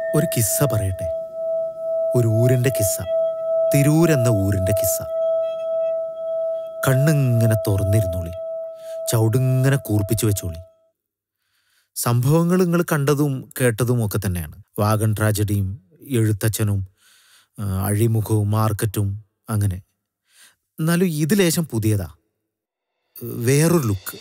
ഒരു കിസ്സ പറയട്ടെ. ഒരു ഊരിൻ്റെ കിസ്സ, തിരൂരെന്ന ഊരിൻ്റെ കിസ്സ. കണ്ണിങ്ങനെ തുറന്നിരുന്നോളി, ചവിടിങ്ങനെ കൂർപ്പിച്ചു വെച്ചോളി. സംഭവങ്ങൾ നിങ്ങൾ കണ്ടതും കേട്ടതും ഒക്കെ തന്നെയാണ്. വാഗൺ ട്രാജഡിയും എഴുത്തച്ഛനും അഴിമുഖവും മാർക്കറ്റും അങ്ങനെ. എന്നാലും ഇത് ലേശം പുതിയതാ, വേറൊരു ലുക്ക്.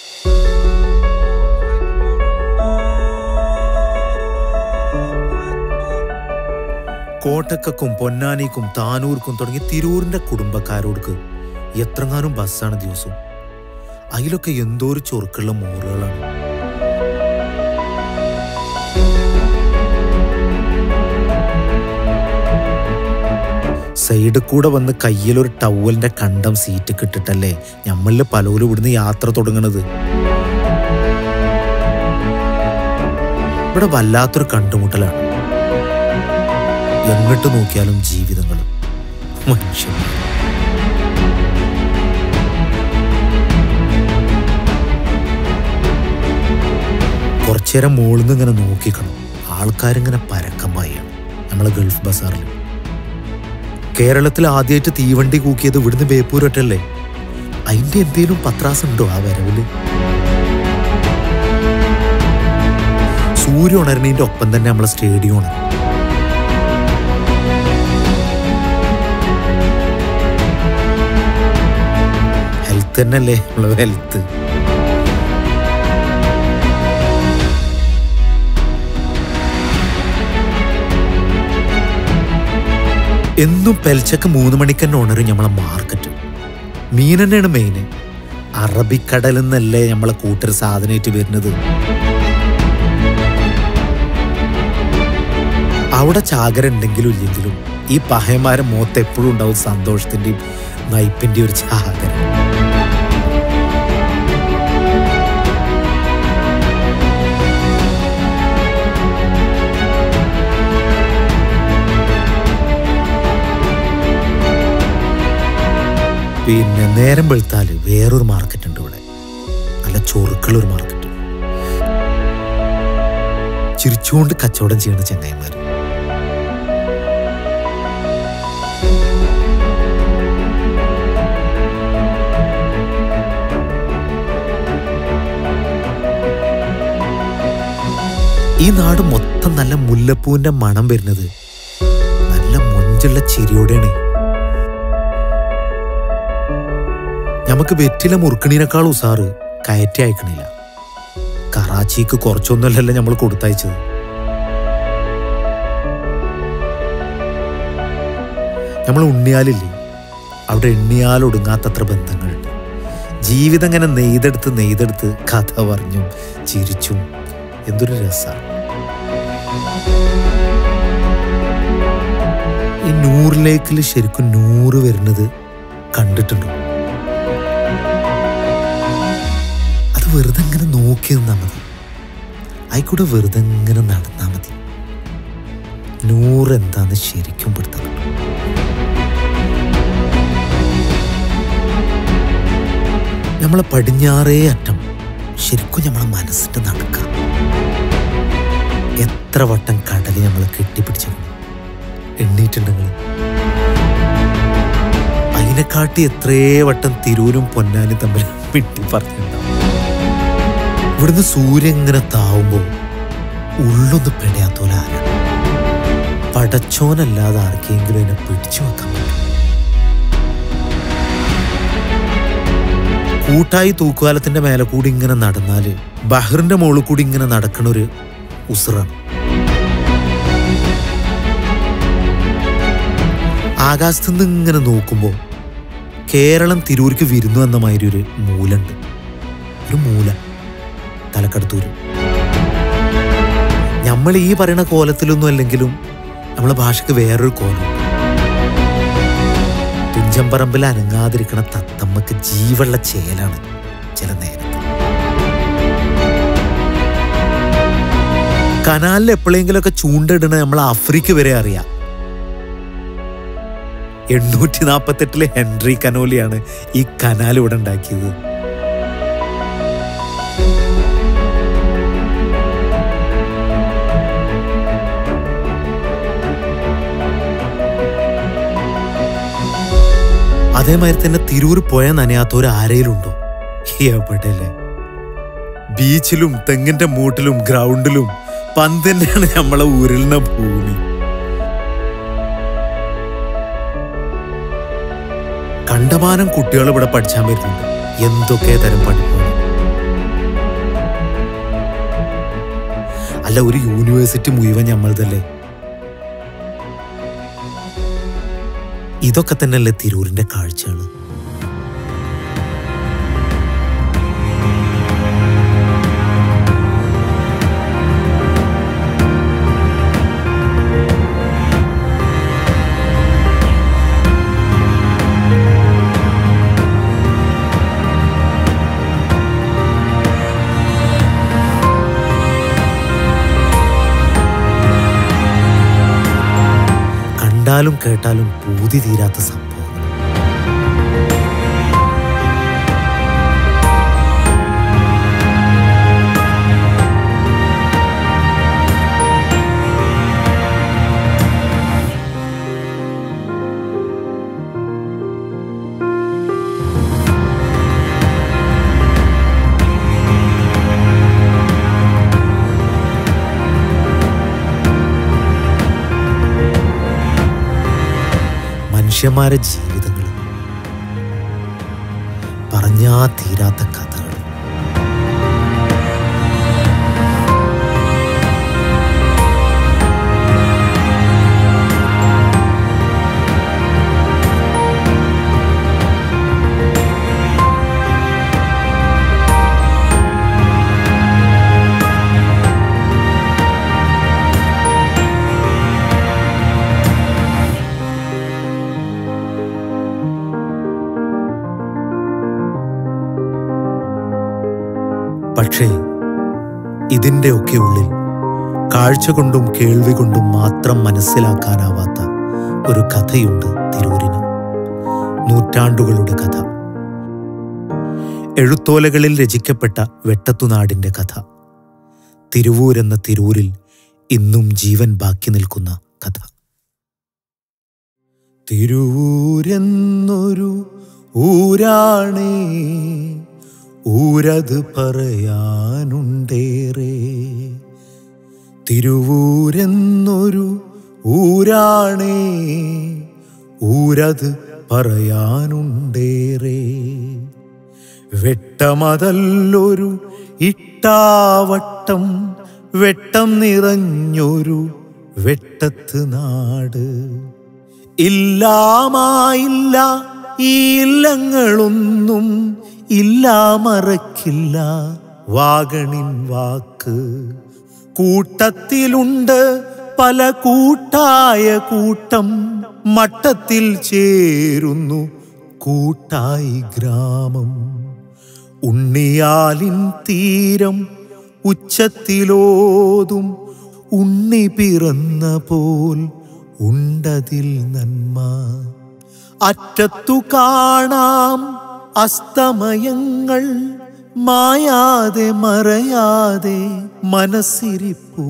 കോട്ടക്കക്കും പൊന്നാനിക്കും താനൂർക്കും തുടങ്ങി തിരൂരിൻ്റെ കുടുംബക്കാരോർക്ക് എത്രങ്ങാനും ബസ്സാണ് ദിവസവും. അതിലൊക്കെ എന്തോ ഒരു ചൊറുക്കുള്ള മോറുകളാണ്. സൈഡിൽ കൂടെ വന്ന് കയ്യിലൊരു ടവലിൻ്റെ കണ്ടം സീറ്റ് കിട്ടിട്ടല്ലേ നമ്മളിൽ പലരും ഇവിടുന്ന് യാത്ര തുടങ്ങണത്. ഇവിടെ വല്ലാത്തൊരു കണ്ടുമുട്ടലാണ്. എങ്ങോട്ട് നോക്കിയാലും ജീവിതങ്ങൾ, മനുഷ്യന്മാർ. കുറച്ചേരം മുകളിൽ നിന്ന് ഇങ്ങനെ നോക്കിക്കണം. ആൾക്കാരിങ്ങനെ പരക്കം പായാണ് നമ്മളെ ഗൾഫ് ബസാറിൽ. കേരളത്തിൽ ആദ്യമായിട്ട് തീവണ്ടി കൂക്കിയത് ഇവിടുന്ന് ബേപ്പൂരൊറ്റല്ലേ. അതിൻ്റെ എന്തേലും പത്രാസുണ്ടോ ആ വരവില്? സൂര്യ ഉണരണീൻ്റെ ഒപ്പം തന്നെ നമ്മളെ സ്റ്റേഡിയം ഉണരും. ഹെൽത്ത് തന്നെയല്ലേ നമ്മളെ ഹെൽത്ത്. എന്നും പെൽച്ചക്ക് 3 മണിക്ക് തന്നെ ഉണരും നമ്മളെ മാർക്കറ്റ്. മീൻ തന്നെയാണ് മെയിന്. അറബിക്കടലിൽ നിന്നല്ലേ നമ്മളെ കൂട്ടർ സാധനമായിട്ട് വരുന്നത്. അവിടെ ചാകര ഉണ്ടെങ്കിലും ഇല്ലെങ്കിലും ഈ പഹയന്മാരെ മുഖത്ത് എപ്പോഴും ഉണ്ടാവും സന്തോഷത്തിൻ്റെയും നയിപ്പിൻ്റെയും ഒരു ചാകര. പിന്നെ നേരം വെളുത്താൽ വേറൊരു മാർക്കറ്റ് ഉണ്ട് ഇവിടെ, നല്ല ചൊറുക്കുള്ളൊരു മാർക്കറ്റ്. ചിരിച്ചുകൊണ്ട് കച്ചവടം ചെയ്യണ ചങ്ങായിമാർ. ഈ നാട് മൊത്തം നല്ല മുല്ലപ്പൂവിന്റെ മണം വരുന്നത് നല്ല മൊഞ്ചുള്ള ചിരിയോടെയാണ്. നമുക്ക് വെറ്റില മുറുക്കണീനേക്കാൾ ഉസാറ് കയറ്റി അയക്കണില്ല. കറാച്ചിക്ക് കുറച്ചൊന്നുമല്ലല്ലോ നമ്മൾ കൊടുത്തയച്ചത്. നമ്മൾ ഉണ്ണിയാലില്ലേ, അവിടെ എണ്ണിയാലൊടുങ്ങാത്തത്ര ബന്ധങ്ങളുണ്ട്. ജീവിതം ഇങ്ങനെ നെയ്തെടുത്ത് കഥ പറഞ്ഞും ചിരിച്ചും എന്തൊരു രസമാണ്. ഈ 100 ലേക്കിൽ ശരിക്കും 100 വരുന്നത് കണ്ടിട്ടുണ്ടോ? വെറുതെ ഇങ്ങനെ നോക്കി നിന്നാ മതി, ആയിക്കൂടെ വെറുതെ ഇങ്ങനെ നടന്നാ മതി. 100 എന്താന്ന് ശരിക്കും പെടുത്തണം. നമ്മളെ പടിഞ്ഞാറേ അറ്റം ശരിക്കും നമ്മളെ മനസ്സിന്റെ നടക്കാം. എത്ര വട്ടം കടല് നമ്മളെ കെട്ടിപ്പിടിച്ചിരുന്നു എണ്ണീറ്റുണ്ടെങ്കിൽ. അതിനെക്കാട്ടി എത്രയേ വട്ടം തിരൂരും പൊന്നാനും തമ്മിൽ വിട്ടി പറഞ്ഞിട്ടുണ്ടാവും. ഇവിടുന്ന് സൂര്യൻ ഇങ്ങനെ താവുമ്പോൾ ഉള്ളൊന്ന് പെടയാത്തോലെ ആരാണ്? പടച്ചോനല്ലാതെ ആർക്കെങ്കിലും എന്നെ പിടിച്ചു വെക്കാൻ പറ്റും? കൂട്ടായി തൂക്കുകാലത്തിന്റെ മേലെ കൂടി ഇങ്ങനെ നടന്നാല് ബഹറിന്റെ മുകളിൽ കൂടി ഇങ്ങനെ നടക്കണ ഒരു ഉസറാണ്. ആകാശത്തുനിന്ന് ഇങ്ങനെ നോക്കുമ്പോൾ കേരളം തിരൂർക്ക് വിരുന്നു എന്ന മാതിരി ഒരു മൂലുണ്ട്. ഒരു മൂല തലക്കടുത്തൂര്. നമ്മൾ ഈ പറയുന്ന കോലത്തിലൊന്നും അല്ലെങ്കിലും നമ്മളെ ഭാഷക്ക് വേറൊരു കോലമുണ്ട്. തുഞ്ചമ്പറമ്പിൽ അനങ്ങാതിരിക്കണ തത്തമ്മക്ക് ജീവുള്ള ചേലാണ് ചില നേരത്ത്. കനാലിൽ എപ്പോഴെങ്കിലുമൊക്കെ ചൂണ്ടിടണ നമ്മളെ ആഫ്രിക്ക വരെ അറിയാം. 848 ഹെൻറി കനോലിയാണ് ഈ കനാൽ ഇവിടെ ഉണ്ടാക്കിയത്. അതേമാതിരി തന്നെ തിരൂർ പുഴ നനയാത്തവർ ആരെയിലുണ്ടോ? എവിടെയല്ലേ? ബീച്ചിലും തെങ്ങിന്റെ മൂട്ടിലും ഗ്രൗണ്ടിലും പന്ത് തന്നെയാണ് നമ്മളെ ഉരുളുന്ന ഭൂമി. കണ്ടമാനം കുട്ടികൾ ഇവിടെ പഠിച്ചാൻ വരുന്നുണ്ട്. എന്തൊക്കെ തരം പഠിപ്പാണ്. അല്ല, ഒരു യൂണിവേഴ്സിറ്റി മുഴുവൻ നമ്മളതല്ലേ? ഇതൊക്കെ തന്നെയല്ലേ തിരൂരിന്റെ കാഴ്ചകൾ? കണ്ടാലും കേട്ടാലും പൂതി തീരാത്ത സംഭവം. മനുഷ്യന്മാരെ ജീവിതങ്ങൾ, പറഞ്ഞാ തീരാത്ത കഥകൾ. പക്ഷേ ഇതിൻ്റെയൊക്കെ ഉള്ളിൽ കാഴ്ച കൊണ്ടും കേൾവി കൊണ്ടും മാത്രം മനസ്സിലാക്കാനാവാത്ത ഒരു കഥയുണ്ട് തിരൂരിന്. നൂറ്റാണ്ടുകളുടെ കഥ. എഴുത്തോലകളിൽ രചിക്കപ്പെട്ട വെട്ടത്തുനാടിൻ്റെ കഥ. തിരുവൂരെന്ന തിരൂരിൽ ഇന്നും ജീവൻ ബാക്കി നിൽക്കുന്ന കഥ. തിരൂരെന്നൊരു ഊരാണേ, ഊരത് പറയാനുണ്ടേറെ. തിരുവൂരെന്നൊരു ഊരാണേ, ഊരത് പറയാനുണ്ടേറെ. വെട്ടമതല്ലൊരു ഇട്ടാവട്ടം, വെട്ടം നിറഞ്ഞൊരു വെട്ടത്ത് നാട്. ഇല്ലാമായില്ല ഈ ഇല്ലങ്ങളൊന്നും, ഇല്ലാ മറക്കില്ല വാഗണിൻ വാക്ക്. കൂട്ടത്തിലുണ്ട് പല കൂട്ടായ കൂട്ടം, മട്ടത്തിൽ ചേരുന്നു കൂട്ടായി ഗ്രാമം. ഉണ്ണിയാലിൻ തീരം ഉച്ചത്തിലോതും, ഉണ്ണി പിറന്ന പോൽ ഉണ്ടതിൽ നന്മ. അറ്റത്തു കാണാം അസ്തമയങ്ങൾ, മായാതെ മറയാതെ മനസ്സിരിപ്പൂ,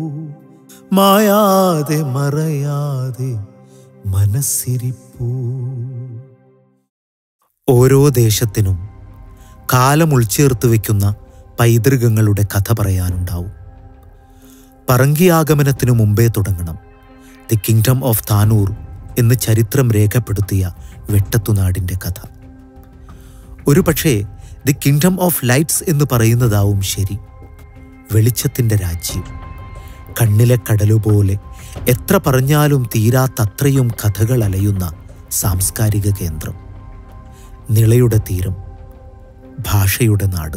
മായാതെ മറയാതെ മനസ്സിരിപ്പൂ. ഓരോ ദേശത്തിനും കാലം ഉൾച്ചേർത്ത് വയ്ക്കുന്ന പൈതൃകങ്ങളുടെ കഥ പറയാനുണ്ടാവും. പറങ്കിയാഗമനത്തിനു മുമ്പേ തുടങ്ങണം ദി കിങ്ഡം ഓഫ് താനൂർ എന്ന് ചരിത്രം രേഖപ്പെടുത്തിയ വെട്ടത്തുനാടിൻ്റെ കഥ. ഒരു പക്ഷേ ദി കിങ്ഡം ഓഫ് ലൈറ്റ്സ് എന്ന് പറയുന്നതാവും ശരി. വെളിച്ചത്തിൻ്റെ രാജ്യം, കണ്ണിലെ കടലുപോലെ എത്ര പറഞ്ഞാലും തീരാത്തത്രയും കഥകൾ അലയുന്ന സാംസ്കാരിക കേന്ദ്രം. നിളയുടെ തീരം, ഭാഷയുടെ നാട്.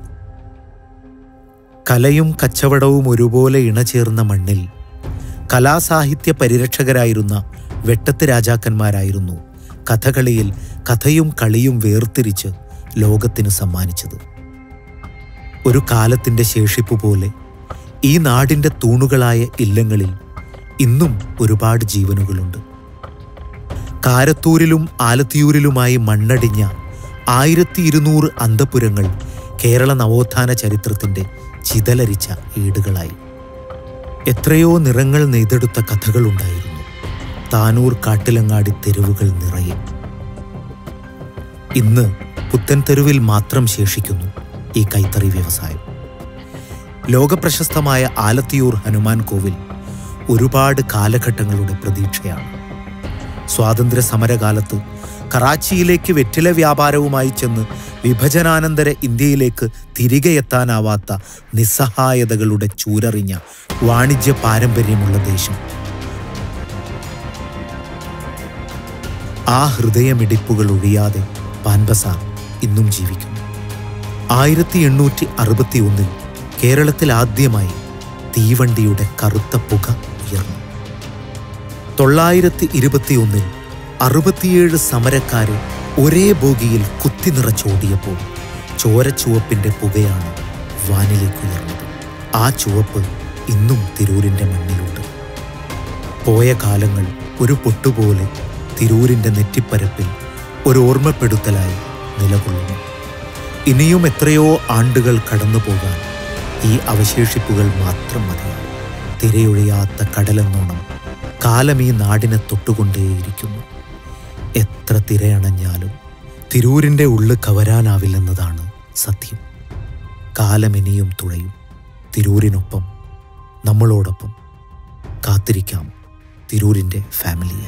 കലയും കച്ചവടവും ഒരുപോലെ ഇണചേർന്ന മണ്ണിൽ കലാസാഹിത്യ പരിരക്ഷകരായിരുന്ന വെട്ടത്ത് രാജാക്കന്മാരായിരുന്നു കഥകളിയിൽ കഥയും കളിയും വേർതിരിച്ച് ലോകത്തിന് സമ്മാനിച്ചത്. ഒരു കാലത്തിൻ്റെ ശേഷിപ്പ് പോലെ ഈ നാടിൻ്റെ തൂണുകളായ ഇല്ലങ്ങളിൽ ഇന്നും ഒരുപാട് ജീവനുകളുണ്ട്. കാരത്തൂരിലും ആലത്തിയൂരിലുമായി മണ്ണടിഞ്ഞ 1200 അന്തഃപുരങ്ങൾ കേരള നവോത്ഥാന ചരിത്രത്തിൻ്റെ ചിതലരിച്ച ഏടുകളായി. എത്രയോ നിറങ്ങൾ നെയ്തെടുത്ത കഥകളുണ്ടായിരുന്നു താനൂർ കാട്ടിലങ്ങാടി തെരുവുകൾ നിറയെ. ഇന്ന് പുത്തൻതെരുവിൽ മാത്രം ശേഷിക്കുന്നു ഈ കൈത്തറി വ്യവസായം. ലോകപ്രശസ്തമായ ആലത്തിയൂർ ഹനുമാൻ കോവിൽ ഒരുപാട് കാലഘട്ടങ്ങളുടെ പ്രതീക്ഷയാണ്. സ്വാതന്ത്ര്യ സമരകാലത്ത് കറാച്ചിയിലേക്ക് വെറ്റില വ്യാപാരവുമായി ചെന്ന് വിഭജനാനന്തര ഇന്ത്യയിലേക്ക് തിരികെ എത്താനാവാത്ത നിസ്സഹായതകളുടെ ചൂരറിഞ്ഞ വാണിജ്യ പാരമ്പര്യമുള്ള ദേശം. ആ ഹൃദയമിടിപ്പുകൾ ഒഴിയാതെ പാൻ ബസാർ ഇന്നും ജീവിക്കുന്നു. 1861 കേരളത്തിൽ ആദ്യമായി തീവണ്ടിയുടെ കറുത്ത പുക ഉയർന്നു. 921 67 സമരക്കാരെ ഒരേ ബോഗിയിൽ കുത്തി നിറച്ചോടിയപ്പോൾ ചോരച്ചുവപ്പിന്റെ പുകയാണ് വാനിലേക്ക് ഉയർന്നത്. ആ ചുവപ്പ് ഇന്നും തിരൂരിന്റെ മണ്ണിലുണ്ട്. പോയ കാലങ്ങൾ ഒരു പൊട്ടുപോലെ തിരൂരിന്റെ നെറ്റിപ്പരപ്പിൽ ഒരു ഓർമ്മപ്പെടുത്തലായി നിലകൊള്ളുന്നു. ഇനിയും എത്രയോ ആണ്ടുകൾ കടന്നു പോകാൻ ഈ അവശേഷിപ്പുകൾ മാത്രം മതിയാണ്. തിരയൊഴിയാത്ത കടലെന്നോണം കാലം ഈ നാടിനെ തൊട്ടുകൊണ്ടേയിരിക്കുന്നു. എത്ര തിരയണഞ്ഞാലും തിരൂരിൻ്റെ ഉള്ളു കവരാനാവില്ലെന്നതാണ് സത്യം. കാലം ഇനിയും തുഴയും തിരൂരിനൊപ്പം, നമ്മളോടൊപ്പം. കാത്തിരിക്കാം തിരൂരിൻ്റെ ഫാമിലിയെ.